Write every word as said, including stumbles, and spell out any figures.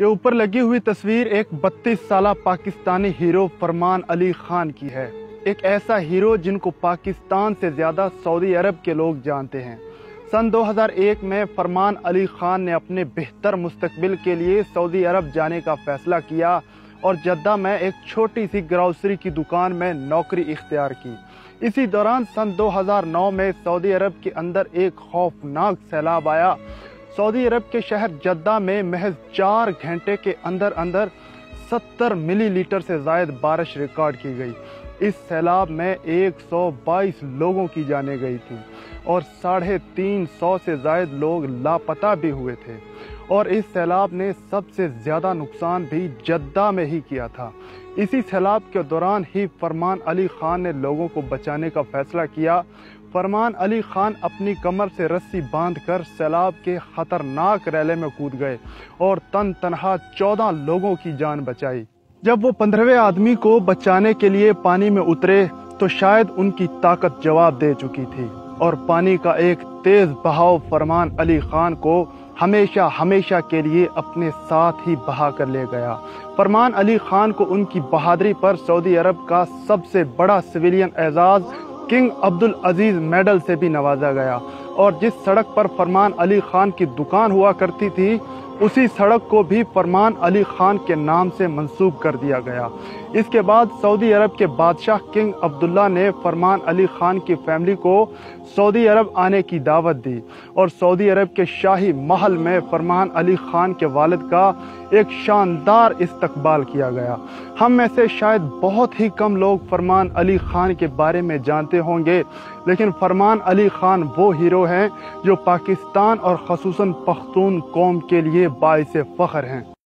یہ اوپر لگی ہوئی تصویر ایک بتیس سالہ پاکستانی ہیرو فرمان علی خان کی ہے۔ ایک ایسا ہیرو جن کو پاکستان سے زیادہ سعودی عرب کے لوگ جانتے ہیں۔ سن دو ہزار ایک میں فرمان علی خان نے اپنے بہتر مستقبل کے لیے سعودی عرب جانے کا فیصلہ کیا اور جدہ میں ایک چھوٹی سی گروسری کی دکان میں نوکری اختیار کی۔ اسی دوران سن دو ہزار نو میں سعودی عرب کے اندر ایک خوفناک سیلاب آیا۔ سعودی عرب کے شہر جدہ میں محض چار گھنٹے کے اندر اندر ستر ملی لیٹر سے زائد بارش ریکارڈ کی گئی۔ اس سیلاب میں ایک سو بائیس لوگوں کی جانیں گئی تھیں اور ساڑھے تین سو سے زائد لوگ لاپتہ بھی ہوئے تھے، اور اس سیلاب نے سب سے زیادہ نقصان بھی جدہ میں ہی کیا تھا۔ اسی سیلاب کے دوران ہی فرمان علی خان نے لوگوں کو بچانے کا فیصلہ کیا۔ فرمان علی خان اپنی کمر سے رسی باندھ کر سیلاب کے خطرناک ریلے میں کود گئے اور تن تنہا چودہ لوگوں کی جان بچائی۔ جب وہ پندرہویں آدمی کو بچانے کے لیے پانی میں اترے تو شاید ان کی طاقت جواب دے چکی تھی، اور پانی کا ایک تیز بہاؤ فرمان علی خان کو ہمیشہ ہمیشہ کے لیے اپنے ساتھ ہی بہا کر لے گیا۔ فرمان علی خان کو ان کی بہادری پر سعودی عرب کا سب سے بڑا سویلین اعزاز کنگ عبدالعزیز میڈل سے بھی نوازا گیا، اور جس سڑک پر فرمان علی خان کی دکان ہوا کرتی تھی اسی سڑک کو بھی فرمان علی خان کے نام سے منسوب کر دیا گیا۔ اس کے بعد سعودی عرب کے بادشاہ کنگ عبداللہ نے فرمان علی خان کی فیملی کو سعودی عرب آنے کی دعوت دی، اور سعودی عرب کے شاہی محل میں فرمان علی خان کے والد کا ایک شاندار استقبال کیا گیا۔ ہم میں سے شاید بہت ہی کم لوگ فرمان علی خان کے بارے میں جانتے ہوں گے، لیکن فرمان علی خان وہ ہیرو ہیں جو پاکستان اور خصوصاً پختون قوم کے لیے باعث فخر ہیں۔